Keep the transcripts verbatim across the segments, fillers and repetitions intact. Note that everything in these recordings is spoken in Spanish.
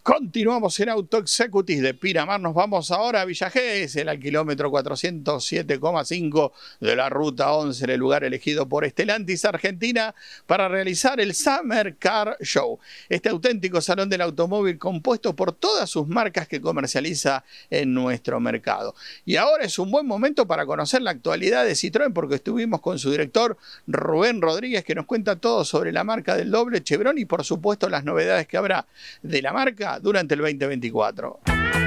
Continuamos en Auto Executive de Pinamar. Nos vamos ahora a Villa Gesell, al kilómetro cuatrocientos siete coma cinco de la ruta once, en el lugar elegido por Stellantis Argentina para realizar el Summer Car Show. Este auténtico salón del automóvil compuesto por todas sus marcas que comercializa en nuestro mercado. Y ahora es un buen momento para conocer la actualidad de Citroën, porque estuvimos con su director Rubén Rodríguez, que nos cuenta todo sobre la marca del doble Chevron y por supuesto las novedades que habrá de la marca durante el veinte veinticuatro.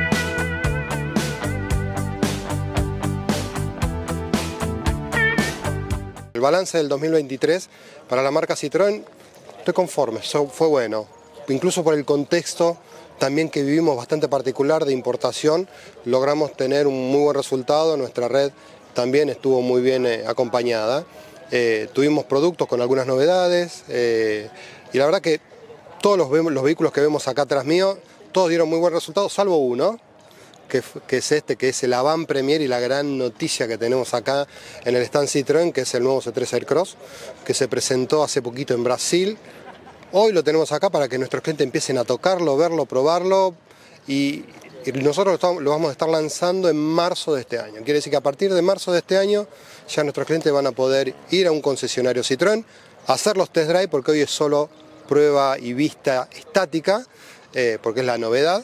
El balance del dos mil veintitrés para la marca Citroën, estoy conforme, fue bueno, incluso por el contexto también que vivimos bastante particular de importación, logramos tener un muy buen resultado, nuestra red también estuvo muy bien eh, acompañada, eh, tuvimos productos con algunas novedades eh, y la verdad que todos los, los vehículos que vemos acá atrás mío, todos dieron muy buen resultado, salvo uno, que, que es este, que es el Avant Premier y la gran noticia que tenemos acá en el stand Citroën, que es el nuevo C tres Aircross, que se presentó hace poquito en Brasil. Hoy lo tenemos acá para que nuestros clientes empiecen a tocarlo, verlo, probarlo, y, y nosotros lo, estamos, lo vamos a estar lanzando en marzo de este año. Quiere decir que a partir de marzo de este año ya nuestros clientes van a poder ir a un concesionario Citroën, hacer los test drive, porque hoy es solo prueba y vista estática, eh, porque es la novedad,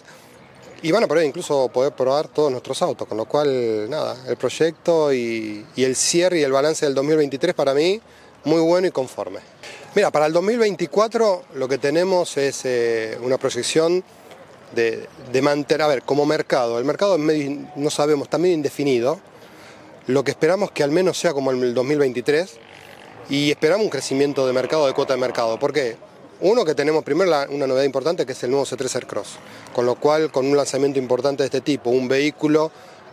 y van a poder incluso poder probar todos nuestros autos, con lo cual, nada, el proyecto y, y el cierre y el balance del dos mil veintitrés para mí, muy bueno y conforme. Mira, para el dos mil veinticuatro lo que tenemos es eh, una proyección de, de mantener, a ver, como mercado, el mercado es medio, no sabemos, también indefinido, lo que esperamos que al menos sea como el dos mil veintitrés, y esperamos un crecimiento de mercado, de cuota de mercado. ¿Por qué? Uno, que tenemos primero la, una novedad importante, que es el nuevo C tres Aircross, con lo cual con un lanzamiento importante de este tipo, un vehículo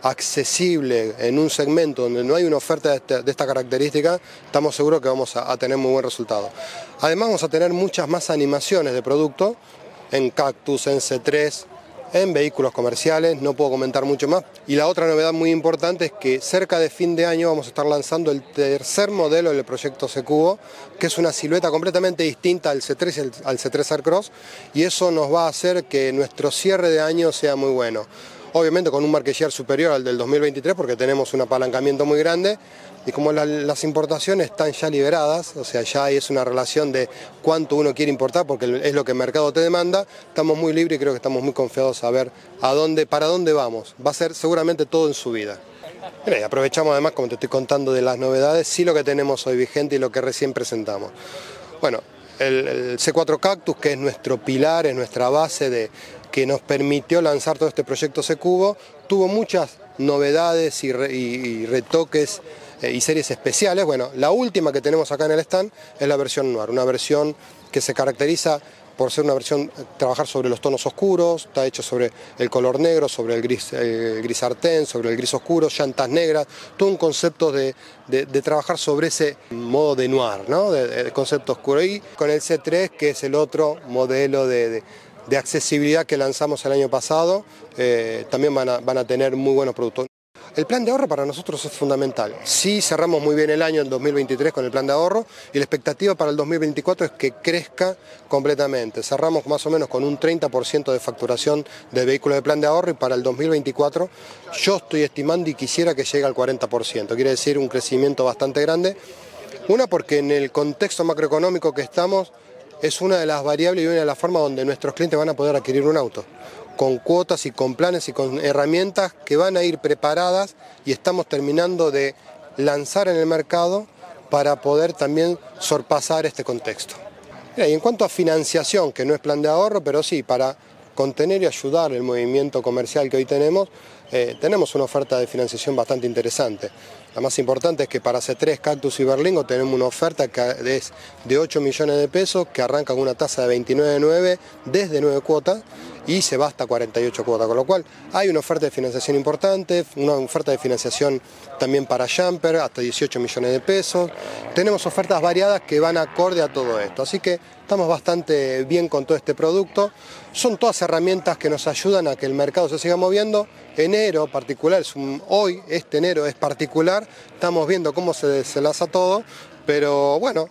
accesible en un segmento donde no hay una oferta de, este, de esta característica, estamos seguros que vamos a, a tener muy buen resultado. Además vamos a tener muchas más animaciones de producto en Cactus, en C tres, en vehículos comerciales, no puedo comentar mucho más. Y la otra novedad muy importante es que cerca de fin de año vamos a estar lanzando el tercer modelo del proyecto C-Cubo, que es una silueta completamente distinta al C tres y al C tres Aircross, y eso nos va a hacer que nuestro cierre de año sea muy bueno. Obviamente con un market share superior al del dos mil veintitrés, porque tenemos un apalancamiento muy grande, y como la, las importaciones están ya liberadas, o sea, ya es una relación de cuánto uno quiere importar, porque es lo que el mercado te demanda, estamos muy libres y creo que estamos muy confiados a ver a dónde, para dónde vamos. Va a ser seguramente todo en subida. Mira, y aprovechamos además, como te estoy contando de las novedades, sí lo que tenemos hoy vigente y lo que recién presentamos. Bueno, el, el C cuatro Cactus, que es nuestro pilar, es nuestra base de, que nos permitió lanzar todo este proyecto C-Cubo, tuvo muchas novedades y, re, y, y retoques eh, y series especiales. Bueno, la última que tenemos acá en el stand es la versión Noir, una versión que se caracteriza por ser una versión, trabajar sobre los tonos oscuros, está hecho sobre el color negro, sobre el gris, el gris sartén, sobre el gris oscuro, llantas negras, todo un concepto de, de, de trabajar sobre ese modo de noir, ¿no? de, de concepto oscuro. Y con el C tres, que es el otro modelo de, de, de accesibilidad que lanzamos el año pasado, eh, también van a, van a tener muy buenos productos. El plan de ahorro para nosotros es fundamental. Sí cerramos muy bien el año en dos mil veintitrés con el plan de ahorro y la expectativa para el dos mil veinticuatro es que crezca completamente. Cerramos más o menos con un treinta por ciento de facturación de vehículos de plan de ahorro y para el dos mil veinticuatro yo estoy estimando y quisiera que llegue al cuarenta por ciento. Quiere decir un crecimiento bastante grande. Una, porque en el contexto macroeconómico que estamos es una de las variables y una de las formas donde nuestros clientes van a poder adquirir un auto, con cuotas y con planes y con herramientas que van a ir preparadas y estamos terminando de lanzar en el mercado para poder también sorpasar este contexto. Y en cuanto a financiación, que no es plan de ahorro, pero sí para contener y ayudar el movimiento comercial que hoy tenemos, eh, tenemos una oferta de financiación bastante interesante. La más importante es que para C tres, Cactus y Berlingo tenemos una oferta que es de ocho millones de pesos, que arranca con una tasa de veintinueve coma nueve desde nueve cuotas y se va hasta cuarenta y ocho cuotas, con lo cual hay una oferta de financiación importante, una oferta de financiación también para Jumper, hasta dieciocho millones de pesos. Tenemos ofertas variadas que van acorde a todo esto, así que estamos bastante bien con todo este producto. Son todas herramientas que nos ayudan a que el mercado se siga moviendo. Enero particular, es un, hoy, este enero es particular, estamos viendo cómo se desenlaza todo, pero bueno,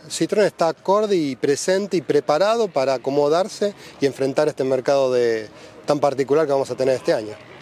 Citroën está acorde y presente y preparado para acomodarse y enfrentar este mercado de, tan particular que vamos a tener este año.